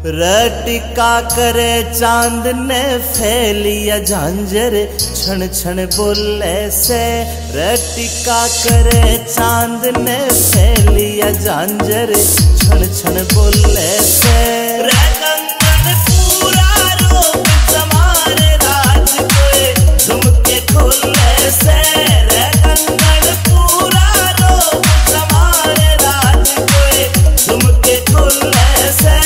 रटिका करे चांद ने फैलिया झांझर क्षण क्षण बोले से। रटिका करे चांद ने फैलिया झांझर क्षण क्षण बोले से। कंगन पूरा रोक जमारे राज कोए झुमके खोले से। कंगन पूरा रोक जमारे राज कोए झुमके खोले से।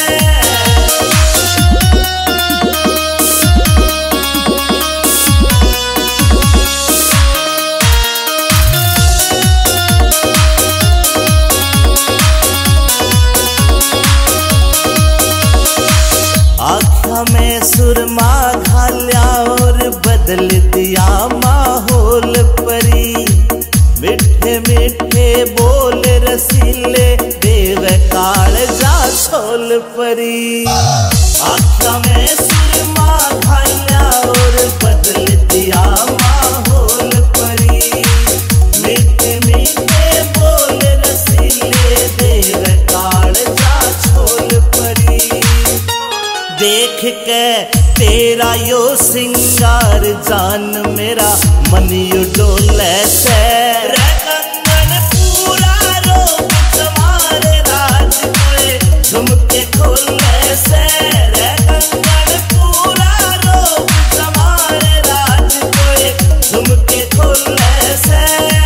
में सुरमा घाल्या और बदल दिया माहौल परी। मिठे मिठे बोल रसीले देव काल जा छोल परी। आँखों में सुरमा घाल्या और बदल दिया माहौल परी। मिठे मिठे बोल रसीले देव काल जा छोल परी। देख के तेरा यो सिंगार जान मेरा मन यू डोले से। कंगन पूरा रोक जमारे राज कोए झुमके खोले से। कंगन पूरा रोक जमारे राज कोए झुमके खोले से।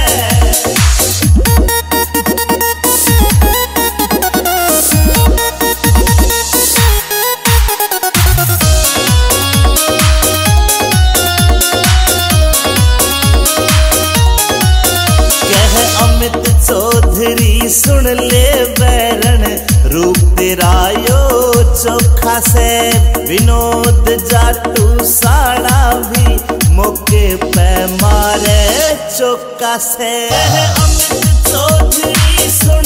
अमित चौधरी सुन ले बैरन रूप तेरा यो चोखा से। विनोद जाटू साड़ा भी मौके पे मारे चौका से। अमित चौधरी सुन